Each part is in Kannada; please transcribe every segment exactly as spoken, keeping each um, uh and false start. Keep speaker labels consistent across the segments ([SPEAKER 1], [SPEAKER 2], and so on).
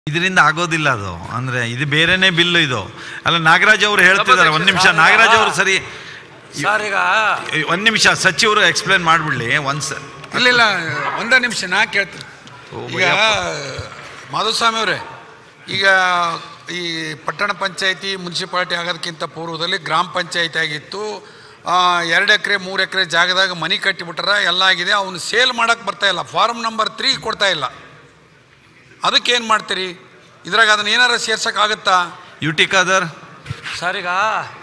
[SPEAKER 1] ಇದರಿಂದ ಆಗೋದಿಲ್ಲ ಅದು. ಅಂದರೆ ಇದು ಬೇರೆನೇ ಬಿಲ್ಲು ಇದು. ಅಲ್ಲ, ನಾಗರಾಜ್ ಅವರು ಹೇಳ್ತಿದ್ದಾರೆ. ಒಂದು ನಿಮಿಷ ನಾಗರಾಜ್ ಅವರು ಸರಿ
[SPEAKER 2] ಸರ್, ಈಗ
[SPEAKER 1] ಒಂದು ನಿಮಿಷ ಸಚಿವರು ಎಕ್ಸ್ಪ್ಲೇನ್ ಮಾಡಿಬಿಡ್ಲಿ ಒಂದ್ಸ.
[SPEAKER 3] ಇಲ್ಲ ಇಲ್ಲ ಒಂದೇ ನಿಮಿಷ ನಾ ಕೇಳ್ತೀನಿ. ಈಗ ಮಾಧುಸ್ವಾಮಿ ಅವರೇ, ಈಗ ಈ ಪಟ್ಟಣ ಪಂಚಾಯಿತಿ ಮುನ್ಸಿಪಾಲ್ಟಿ ಆಗೋದಕ್ಕಿಂತ ಪೂರ್ವದಲ್ಲಿ ಗ್ರಾಮ ಪಂಚಾಯಿತಿ ಆಗಿತ್ತು. ಎರಡು ಎಕರೆ ಮೂರು ಎಕರೆ ಜಾಗದಾಗ ಮನೆ ಕಟ್ಟಿಬಿಟ್ರೆ ಎಲ್ಲ ಆಗಿದೆ. ಅವನು ಸೇಲ್ ಮಾಡೋಕ್ಕೆ ಬರ್ತಾಯಿಲ್ಲ. ಫಾರ್ಮ್ ನಂಬರ್ ತ್ರೀ ಕೊಡ್ತಾ ಇಲ್ಲ. ಅದಕ್ಕೇನು ಮಾಡ್ತೀರಿ? ಇದ್ರಾಗ ಅದನ್ನ ಏನಾರು ಸೇರ್ಸೋಕ್ಕಾಗುತ್ತಾ?
[SPEAKER 1] ಯು ಟಿ ಖಾದರ್
[SPEAKER 2] ಸರ್, ಈಗ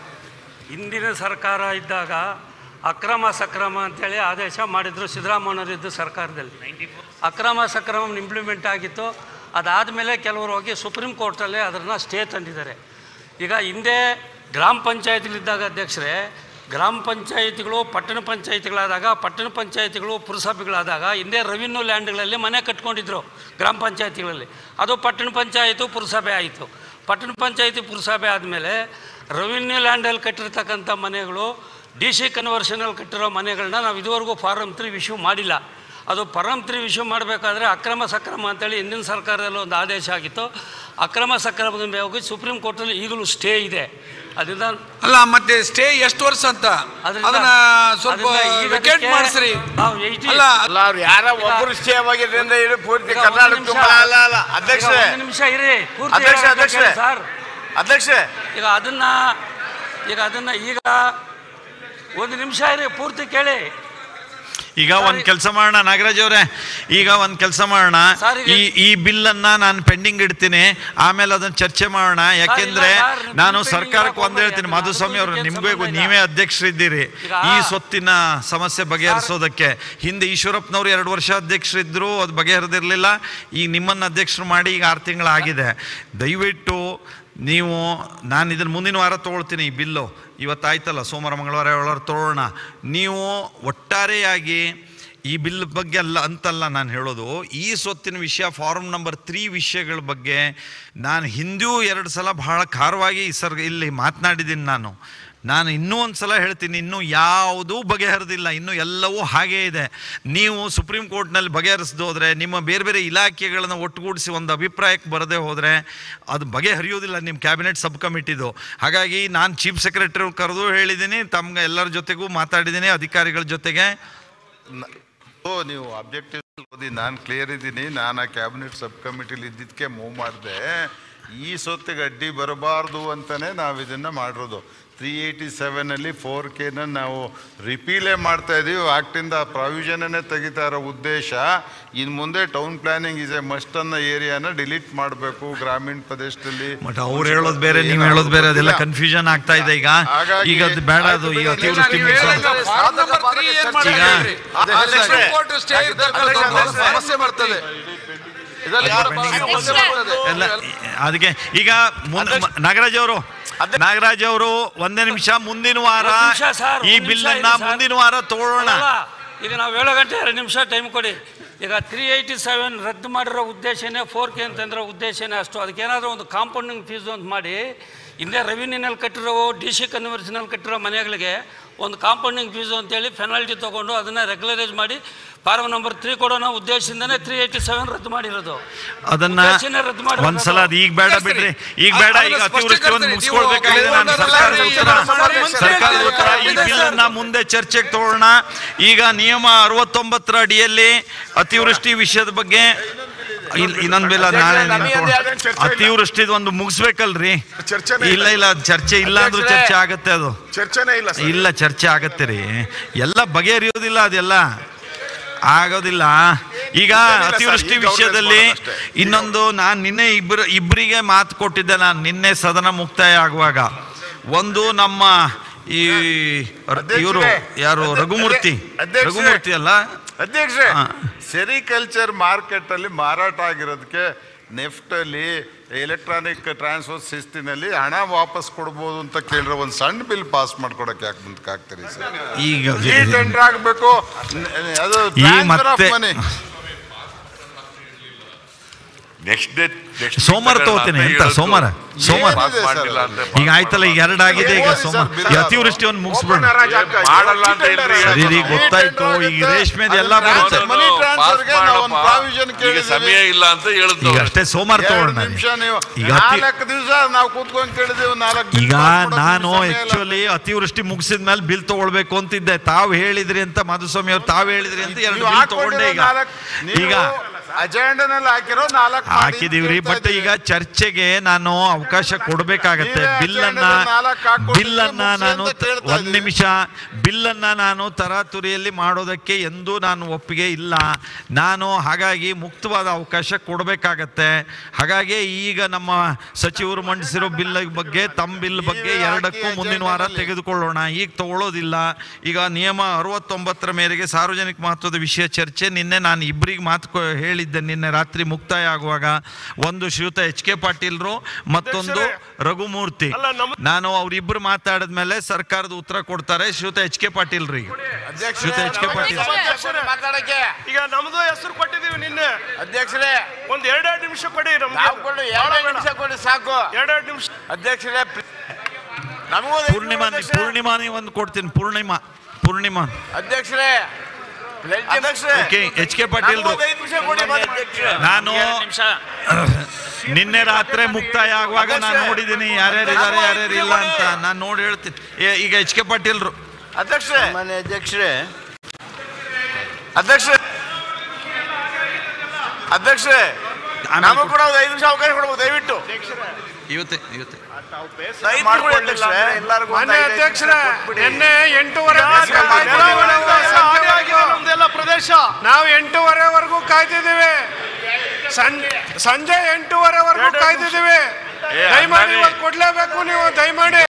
[SPEAKER 2] ಹಿಂದಿನ ಸರ್ಕಾರ ಇದ್ದಾಗ ಅಕ್ರಮ ಸಕ್ರಮ ಅಂತೇಳಿ ಆದೇಶ ಮಾಡಿದ್ರು ಸಿದ್ದರಾಮಯ್ಯನವರಿದ್ದು ಸರ್ಕಾರದಲ್ಲಿ. ಅಕ್ರಮ ಸಕ್ರಮ ಇಂಪ್ಲಿಮೆಂಟ್ ಆಗಿತ್ತು. ಅದಾದಮೇಲೆ ಕೆಲವರು ಹೋಗಿ ಸುಪ್ರೀಂ ಕೋರ್ಟಲ್ಲೇ ಅದನ್ನು ಸ್ಟೇ ತಂದಿದ್ದಾರೆ. ಈಗ ಹಿಂದೆ ಗ್ರಾಮ ಪಂಚಾಯತಿಗಳಿದ್ದಾಗ ಅಧ್ಯಕ್ಷರೇ, ಗ್ರಾಮ ಪಂಚಾಯಿತಿಗಳು ಪಟ್ಟಣ ಪಂಚಾಯಿತಿಗಳಾದಾಗ, ಪಟ್ಟಣ ಪಂಚಾಯಿತಿಗಳು ಪುರಸಭೆಗಳಾದಾಗ ಹಿಂದೆ ರೆವಿನ್ಯೂ ಲ್ಯಾಂಡ್ಗಳಲ್ಲಿ ಮನೆ ಕಟ್ಕೊಂಡಿದ್ರು ಗ್ರಾಮ ಪಂಚಾಯಿತಿಗಳಲ್ಲಿ. ಅದು ಪಟ್ಟಣ ಪಂಚಾಯಿತು ಪುರಸಭೆ ಆಯಿತು. ಪಟ್ಟಣ ಪಂಚಾಯಿತಿ ಪುರಸಭೆ ಆದಮೇಲೆ ರೆವಿನ್ಯೂ ಲ್ಯಾಂಡಲ್ಲಿ ಕಟ್ಟಿರ್ತಕ್ಕಂಥ ಮನೆಗಳು ಡಿ ಸಿ ಕನ್ವರ್ಷನಲ್ಲಿ ಕಟ್ಟಿರೋ ಮನೆಗಳನ್ನ ನಾವು ಇದುವರೆಗೂ ಫಾರಮ್ ತ್ರೀ ಇಶ್ಯೂ ಮಾಡಿಲ್ಲ. ಅದು ಫಾರಮ್ ತ್ರೀ ಇಶ್ಯೂ ಮಾಡಬೇಕಾದ್ರೆ ಅಕ್ರಮ ಸಕ್ರಮ ಅಂತೇಳಿ ಹಿಂದಿನ ಸರ್ಕಾರದಲ್ಲಿ ಒಂದು ಆದೇಶ ಆಗಿತ್ತು. ಅಕ್ರಮ ಸಕ್ರಮದ ಹೋಗಿ ಸುಪ್ರೀಂ ಕೋರ್ಟಲ್ಲಿ ಈಗಲೂ ಸ್ಟೇ ಇದೆ. ಅದರಿಂದ
[SPEAKER 3] ಅಲ್ಲ, ಮತ್ತೆ ಸ್ಟೇ ಎಷ್ಟು ವರ್ಷ ಅಂತ ಅದನ್ನ ಸ್ವಲ್ಪ ವೆಕೇಟ್ ಮಾಡಿಸ್ರಿ.
[SPEAKER 4] ಅಲ್ಲ, ಅವ್ರು ಯಾರ ಒಬ್ಬರು ಸ್ಟೇ ಆಗಿದ್ರಿಂದ ಇದು ಪೂರ್ತಿ ಕರ್ನಾಟಕ. ಅಲ್ಲ ಅಲ್ಲ ಅಧ್ಯಕ್ಷರೇ,
[SPEAKER 2] ಒಂದು ನಿಮಿಷ ಇರಿ.
[SPEAKER 4] ಅಧ್ಯಕ್ಷ ಅಧ್ಯಕ್ಷರೇ
[SPEAKER 2] ಸರ್
[SPEAKER 4] ಅಧ್ಯಕ್ಷರೇ
[SPEAKER 2] ಈಗ ಅದನ್ನ ಈಗ ಅದನ್ನ ಈಗ ಒಂದು ನಿಮಿಷ ಇರಿ, ಪೂರ್ತಿ ಕೇಳಿ.
[SPEAKER 1] ಈಗ ಒಂದು ಕೆಲಸ ಮಾಡೋಣ ನಾಗರಾಜ್ ಅವರೇ, ಈಗ ಒಂದು ಕೆಲಸ ಮಾಡೋಣ. ಈ ಈ ಬಿಲ್ಲನ್ನು ನಾನು ಪೆಂಡಿಂಗ್ ಇಡ್ತೀನಿ, ಆಮೇಲೆ ಅದನ್ನು ಚರ್ಚೆ ಮಾಡೋಣ. ಯಾಕೆಂದ್ರೆ ನಾನು ಸರ್ಕಾರಕ್ಕೆ ಒಂದು ಹೇಳ್ತೀನಿ, ಮಾಧುಸ್ವಾಮಿ ಅವರು, ನಿಮಗೂ ನೀವೇ ಅಧ್ಯಕ್ಷರಿದ್ದೀರಿ ಈ ಸ್ವತ್ತಿನ ಸಮಸ್ಯೆ ಬಗೆಹರಿಸೋದಕ್ಕೆ. ಹಿಂದೆ ಈಶ್ವರಪ್ಪನವರು ಎರಡು ವರ್ಷ ಅಧ್ಯಕ್ಷರಿದ್ದರು, ಅದು ಬಗೆಹರಿದಿರಲಿಲ್ಲ. ಈಗ ನಿಮ್ಮನ್ನು ಅಧ್ಯಕ್ಷರು ಮಾಡಿ ಈಗ ಆರು ತಿಂಗಳಾಗಿದೆ. ದಯವಿಟ್ಟು ನೀವು, ನಾನು ಇದನ್ನು ಮುಂದಿನ ವಾರ ತೊಗೊಳ್ತೀನಿ ಈ ಬಿಲ್ಲು. ಇವತ್ತಾಯ್ತಲ್ಲ, ಸೋಮವಾರ ಮಂಗಳವಾರ ಒಳಗೆ ತೊಗೊಳ್ಳೋಣ. ನೀವು ಒಟ್ಟಾರೆಯಾಗಿ ಈ ಬಿಲ್ ಬಗ್ಗೆ ಅಲ್ಲ ಅಂತಲ್ಲ ನಾನು ಹೇಳೋದು, ಈ ಸ್ವತ್ತಿನ ವಿಷಯ ಫಾರ್ಮ್ ನಂಬರ್ ತ್ರೀ ವಿಷಯಗಳ ಬಗ್ಗೆ ನಾನು ಹಿಂದೂ ಎರಡು ಸಲ ಬಹಳ ಖಾರವಾಗಿ ಸರ್ ಇಲ್ಲಿ ಮಾತನಾಡಿದ್ದೀನಿ. ನಾನು ನಾನು ಇನ್ನೂ ಒಂದು ಸಲ ಹೇಳ್ತೀನಿ, ಇನ್ನೂ ಯಾವುದೂ ಬಗೆಹರಿದಿಲ್ಲ, ಇನ್ನೂ ಎಲ್ಲವೂ ಹಾಗೇ ಇದೆ. ನೀವು ಸುಪ್ರೀಂ ಕೋರ್ಟ್ನಲ್ಲಿ ಬಗೆಹರಿಸ್ದು ಹೋದರೆ, ನಿಮ್ಮ ಬೇರೆ ಬೇರೆ ಇಲಾಖೆಗಳನ್ನು ಒಟ್ಟುಗೂಡಿಸಿ ಒಂದು ಅಭಿಪ್ರಾಯಕ್ಕೆ ಬರದೇ ಹೋದರೆ ಅದು ಬಗೆಹರಿಯೋದಿಲ್ಲ ನಿಮ್ಮ ಕ್ಯಾಬಿನೆಟ್ ಸಬ್ ಕಮಿಟಿದು. ಹಾಗಾಗಿ ನಾನು ಚೀಫ್ ಸೆಕ್ರೆಟರಿ ಕರೆದು ಹೇಳಿದ್ದೀನಿ, ತಮ್ಗೆ ಎಲ್ಲರ ಜೊತೆಗೂ ಮಾತಾಡಿದ್ದೀನಿ, ಅಧಿಕಾರಿಗಳ ಜೊತೆಗೆ.
[SPEAKER 5] ನೀವು ಅಬ್ಜೆಕ್ಟಿವ್ ಓದಿ, ನಾನು ಕ್ಲಿಯರ್ ಇದ್ದೀನಿ. ನಾನು ಆ ಕ್ಯಾಬಿನೆಟ್ ಸಬ್ ಕಮಿಟಿಲಿ ಇದ್ದಿದ್ದಕ್ಕೆ ಮೂವ್ ಮಾಡಿದೆ. ಈ ಸೊತ್ತಿಗೆ ಅಡ್ಡಿ ಬರಬಾರ್ದು ಅಂತಲೇ ನಾವು ಇದನ್ನು ಮಾಡಿರೋದು. ತ್ರೀ ಏಯ್ಟಿ ಸೆವೆನಲ್ಲಿ ಫೋರ್ ಕೆನ ನಾವು ರಿಪೀಲೇ ಮಾಡ್ತಾ ಇದ್ದೀವಿ. ಆ್ಯಕ್ಟಿಂದ ಪ್ರಾವಿಷನ್ನೇ ತೆಗಿತಾ ಇರೋ ಉದ್ದೇಶ, ಇನ್ನು ಮುಂದೆ town planning is a must ಅನ್ನೋ ಏರಿಯಾನ ಡಿಲೀಟ್ ಮಾಡಬೇಕು ಗ್ರಾಮೀಣ ಪ್ರದೇಶದಲ್ಲಿ.
[SPEAKER 1] ಬಟ್ ಅವ್ರು ಹೇಳೋದು ಬೇರೆ, ನೀವು ಹೇಳೋದು ಬೇರೆ, ಅದೆಲ್ಲ ಕನ್ಫ್ಯೂಷನ್ ಆಗ್ತಾ ಇದೆ. ಈಗ ಈಗ ಅದು ಬೇಡ, ಅದು ಈಗ ಅತಿವೃಷ್ಟಿ
[SPEAKER 5] ಸಮಸ್ಯೆ ಬರ್ತದೆ.
[SPEAKER 1] ಅದಕ್ಕೆ ಈಗ ನಾಗರಾಜ್ ಅವರು ನಾಗರಾಜ್ ಅವರು ಒಂದೇ ನಿಮಿಷ, ಮುಂದಿನ ವಾರ ಈ ಬಿಲ್ಲನ್ನ ಮುಂದಿನ ವಾರ ತಗೊಳ್ಳೋಣ.
[SPEAKER 2] ಈಗ ನಾವು ಏಳು ಗಂಟೆ ಎರಡು ನಿಮಿಷ ಟೈಮ್ ಕೊಡಿ. ಈಗ ತ್ರೀ ಏಯ್ಟಿ ಸೆವೆನ್ ರದ್ದು ಮಾಡಿರೋ ಉದ್ದೇಶನೇ ಫೋರ್ ಕೆ ಅಂತಂದ್ರೆ ಉದ್ದೇಶನೇ ಅಷ್ಟು. ಅದಕ್ಕೇನಾದರೂ ಒಂದು ಕಾಂಪೌಂಡಿಂಗ್ ಫೀಸು ಅಂತ ಮಾಡಿ, ಹಿಂದೆ ರೆವಿನ್ಯೂನಲ್ಲಿ ಕಟ್ಟಿರೋ ಡಿ ಸಿ ಕನ್ವರ್ಷನಲ್ಲಿ ಕಟ್ಟಿರೋ ಮನೆಗಳಿಗೆ ಒಂದು ಕಾಂಪೌಂಡಿಂಗ್ ಫೀಸು ಅಂತೇಳಿ ಪೆನಾಲ್ಟಿ ತೊಗೊಂಡು ಅದನ್ನು ರೆಗ್ಯುಲರೈಸ್ ಮಾಡಿ ಫಾರ್ಮ್ ನಂಬರ್ ತ್ರೀ ಕೊಡೋಣ ಉದ್ದೇಶದಿಂದನೇ ತ್ರೀ ಏಯ್ಟಿ ಸೆವೆನ್ ರದ್ದು ಮಾಡಿರೋದು.
[SPEAKER 1] ಅದನ್ನ
[SPEAKER 2] ರದ್ದು ಮಾಡಿ
[SPEAKER 1] ಒಂದ್ಸಲ ಅದು ಈಗ ಬೇಡ ಬಿಡ್ರಿ, ಈಗ ಬೇಡ. ಈಗ ಅತಿವೃಷ್ಟಿ ಒಂದು ಮುಗಿಸ್ಕೊಳ್ಬೇಕಾಗಿದೆ. ನಾನು ಸರ್ಕಾರದ ಉತ್ತರ ಸರ್ಕಾರದ ಉತ್ತರ ಈ ಬಿಲ್ಲನ್ನ ಮುಂದೆ ಚರ್ಚೆಗೆ ತಗೊಳ್ಳೋಣ. ಈಗ ನಿಯಮ ಅರವತ್ತೊಂಬತ್ತರ ಅಡಿಯಲ್ಲಿ ಅತಿವೃಷ್ಟಿ ವಿಷಯದ ಬಗ್ಗೆ ಇನ್ನೊಂದು ಬಿಲ್ಲ ನಾಳೆ ಅತಿವೃಷ್ಟಿದ್ ಒಂದು ಮುಗಿಸ್ಬೇಕಲ್ರಿ. ಇಲ್ಲ ಇಲ್ಲ ಚರ್ಚೆ ಇಲ್ಲ ಅಂದ್ರೂ ಚರ್ಚೆ ಆಗತ್ತೆ. ಅದು
[SPEAKER 5] ಚರ್ಚೆನೇ ಇಲ್ಲ
[SPEAKER 1] ಇಲ್ಲ ಚರ್ಚೆ ಆಗತ್ತೆ ರೀ. ಎಲ್ಲ ಬಗೆಹರಿಯೋದಿಲ್ಲ, ಅದೆಲ್ಲ ಆಗೋದಿಲ್ಲ. ಈಗ ಅತಿವೃಷ್ಟಿ ವಿಷಯದಲ್ಲಿ ಇನ್ನೊಂದು, ನಾನು ನಿನ್ನೆ ಇಬ್ಬರು ಇಬ್ಬರಿಗೆ ಮಾತು ಕೊಟ್ಟಿದ್ದೆ. ನಾನು ನಿನ್ನೆ ಸದನ ಮುಕ್ತಾಯ ಆಗುವಾಗ, ಒಂದು ನಮ್ಮ ಈ ಇವರು ಯಾರು ರಘುಮೂರ್ತಿ ರಘುಮೂರ್ತಿ ಅಲ್ಲ
[SPEAKER 5] ಅಧ್ಯಕ್ಷರೇ, ಸೆರಿಕಲ್ಚರ್ ಮಾರ್ಕೆಟ್ ಅಲ್ಲಿ ಮಾರಾಟ ಆಗಿರೋದಕ್ಕೆ ನೆಫ್ಟ್ ಅಲ್ಲಿ ಎಲೆಕ್ಟ್ರಾನಿಕ್ ಟ್ರಾನ್ಸ್ಫರ್ ಶಿಸ್ತಿನಲ್ಲಿ ಹಣ ವಾಪಸ್ ಕೊಡ್ಬೋದು ಅಂತ ಕೇಳಿರೋ ಒಂದು ಸಣ್ಣ ಬಿಲ್ ಪಾಸ್ ಮಾಡ್ಕೊಡಕ್ಕೆ ಯಾಕೆ ಮುಂದಕ್ಕೆ ಆಗ್ತೀರಿ ಸರ್?
[SPEAKER 1] ಈಗ
[SPEAKER 5] ಟೆಂಡರ್ ಆಗಬೇಕು, ಅದು
[SPEAKER 1] ಈ ಮತ್ತೆ
[SPEAKER 6] ನೆಕ್ಸ್ಟ್ ಡೇ
[SPEAKER 1] ಸೋಮವಾರ ತಗೋತೀನಿ ಅಂತ ಸೋಮವಾರ ಸೋಮವಾರ
[SPEAKER 5] ಏನಿದೆ ಸರ್?
[SPEAKER 1] ಈಗ ಆಯ್ತಲ್ಲ, ಈಗ ಎರಡಾಗಿದೆ, ಈಗ ಸೋಮವಾರ ಈ ಅತಿವೃಷ್ಟಿಯನ್ನು ಮುಗಿಸ್ಬಿಡೋಣ.
[SPEAKER 6] ಮಾಡಲ್ಲ ಅಂತ ಹೇಳ್ರಿ.
[SPEAKER 1] ಸರಿ ರೀ, ಗೊತ್ತಾಯ್ತು. ಈಗ ರೇಷ್ಮೆದು ಎಲ್ಲ ಬರುತ್ತೆ.
[SPEAKER 5] ಮನಿ ಟ್ರಾನ್ಸ್ಫರ್ಗೆ ನಾವು ಒಂದು ಪ್ರಾವಿಷನ್
[SPEAKER 6] ಈಗ
[SPEAKER 5] ಕೇಳಿದ್ವಿ.
[SPEAKER 6] ಸಮಯ ಇಲ್ಲ ಅಂತ ಹೇಳಿದ್ರು.
[SPEAKER 1] ಈಗ ಅಷ್ಟೇ ಸೋಮವಾರ
[SPEAKER 5] ಎರಡು
[SPEAKER 1] ತಗೊಳ್ಳೋಣ.
[SPEAKER 5] ನಿಮಿಷ ನೀವು
[SPEAKER 1] ಈಗ ಅತಿ-
[SPEAKER 5] ನಾಲ್ಕು ದಿವಸ ನಾವು ಕೂತ್ಕೊಂಡು ಕೇಳಿದೆವು. ನಾಲ್ಕು
[SPEAKER 1] ಈಗ ನಾನು ಆಕ್ಚುಲಿ ಅತಿವೃಷ್ಟಿ ಮುಗಿಸಿದ ಮೇಲೆ ಬಿಲ್ ತಗೊಳ್ಬೇಕು ಅಂತಿದ್ದೆ. ತಾವು ಹೇಳಿದ್ರಿ ಅಂತ ಮಧುಸ್ವಾಮಿ ಅವ್ರು ತಾವು ಹೇಳಿದ್ರಿ ಅಂತ ಎರಡು ಬಿಲ್ ತಗೊಂಡೆ. ಈಗ ಈಗ
[SPEAKER 5] ಅಜೆಂಡನಲ್ಲಿ ಹಾಕಿರೋ ನಾಲ್ಕು
[SPEAKER 1] ಹಾಕಿದೀವ್ರಿ. ಬಟ್ ಈಗ ಚರ್ಚೆಗೆ ನಾನು ಅವಕಾಶ ಕೊಡಬೇಕಾಗತ್ತೆ. ಬಿಲ್ಲನ್ನ ಬಿಲ್ಲನ್ನ ನಾನು ಒಂದ್ ನಿಮಿಷ ಬಿಲ್ಲನ್ನ ನಾನು ತರಾತುರಿಯಲ್ಲಿ ಮಾಡೋದಕ್ಕೆ ಎಂದೂ ನಾನು ಒಪ್ಪಿಗೆ ಇಲ್ಲ. ನಾನು ಹಾಗಾಗಿ ಮುಕ್ತವಾದ ಅವಕಾಶ ಕೊಡಬೇಕಾಗತ್ತೆ. ಹಾಗಾಗಿ ಈಗ ನಮ್ಮ ಸಚಿವರು ಮಂಡಿಸಿರೋ ಬಿಲ್ ಬಗ್ಗೆ, ತಮ್ಮ ಬಿಲ್ ಬಗ್ಗೆ ಎರಡಕ್ಕೂ ಮುಂದಿನ ವಾರ ತೆಗೆದುಕೊಳ್ಳೋಣ. ಈಗ ತಗೊಳ್ಳೋದಿಲ್ಲ. ಈಗ ನಿಯಮ ಅರವತ್ತೊಂಬತ್ತರ ಮೇರೆಗೆ ಸಾರ್ವಜನಿಕ ಮಹತ್ವದ ವಿಷಯ ಚರ್ಚೆ ನಿನ್ನೆ ನಾನು ಇಬ್ಬರಿಗೆ ಮಾತು ಹೇಳಿದ್ದೆ. ನಿನ್ನೆ ರಾತ್ರಿ ಮುಕ್ತಾಯ ಆಗುವಾಗ ಒಂದು ಶ್ರೀಯುತ ಎಚ್ ಕೆ ಪಾಟೀಲ್ರು, ಮತ್ತೊಂದು ರಘುಮೂರ್ತಿ. ನಾನು ಅವರಿಬ್ಬರು ಮಾತಾಡಿದ್ಮೇಲೆ ಸರ್ಕಾರದ ಉತ್ತರ ಕೊಡ್ತಾರೆ. ಶ್ರೀಯುತ ಎಚ್ ಕೆ ಪಾಟೀಲ್ರಿ, ಶ್ರೀಯುತ ಎಚ್ ಕೆ ಪಾಟೀಲ್
[SPEAKER 4] ಮಾತಾಡಕ್ಕೆ
[SPEAKER 7] ಈಗ ನಮ್ದು ಹೆಸರು ಕೊಟ್ಟಿದೀವಿ ನಿನ್ನೆ.
[SPEAKER 4] ಅಧ್ಯಕ್ಷರೇ
[SPEAKER 7] ಒಂದ್ ಎರಡೆರಡು ನಿಮಿಷ ಕೊಡಿ ನಮ್ಗೆ.
[SPEAKER 4] ನಾವು ಕೊಡು, ಎರಡು ನಿಮಿಷ ಕೊಡಿ ಸಾಕು.
[SPEAKER 7] ಎರಡೆರಡು ನಿಮಿಷ
[SPEAKER 4] ಅಧ್ಯಕ್ಷರೇ ನಮಗೂ
[SPEAKER 1] ಪೂರ್ಣಿಮಾ ಪೂರ್ಣಿಮಾ ಒಂದು ಕೊಡ್ತೀನಿ. ಪೂರ್ಣಿಮಾ ಪೂರ್ಣಿಮಾ
[SPEAKER 4] ಅಧ್ಯಕ್ಷರೇ
[SPEAKER 1] ಓಕೆ. ಎಚ್ ಕೆ ಪಾಟೀಲ್ ನಾನು ನಿನ್ನೆ ರಾತ್ರಿ ಮುಕ್ತಾಯ ಆಗುವಾಗ ನಾನು ನೋಡಿದ್ದೀನಿ ಯಾರ್ಯಾರು ಇದ್ದಾರೆ ಯಾರ್ಯಾರು ಇಲ್ಲ ಅಂತ. ನಾನು ನೋಡಿ ಹೇಳ್ತೀನಿ. ಈಗ ಎಚ್ ಕೆ ಪಾಟೀಲ್ರು.
[SPEAKER 4] ಅಧ್ಯಕ್ಷರೇ ಮನೆ ಅಧ್ಯಕ್ಷರೇ ಅಧ್ಯಕ್ಷರೇ ಅಧ್ಯಕ್ಷರೇ ನಮಗೂ ಕೂಡ ಒಂದು ಐದು ನಿಮಿಷ ಅವಕಾಶ ಕೊಡ್ಬೋದು ದಯವಿಟ್ಟು.
[SPEAKER 1] ಇವತ್ತೇ ಇವತ್ತೇ
[SPEAKER 7] ಮಾನ್ಯ ಅಧ್ಯಕ್ಷರೇ, ನಿನ್ನೆ ಎಂಟೂವರೆ ನಮ್ದೆಲ್ಲ ಪ್ರದೇಶ ನಾವು ಎಂಟೂವರೆವರೆಗೂ ಕಾಯ್ತಿದ್ದೀವಿ. ಸಂಜೆ ಎಂಟೂವರೆವರೆಗೂ ಕಾಯ್ತಿದ್ದೀವಿ. ದಯಮಾಡಿ ಇವತ್ತು ಕೊಡ್ಲೇಬೇಕು ನೀವು, ದಯಮಾಡಿ.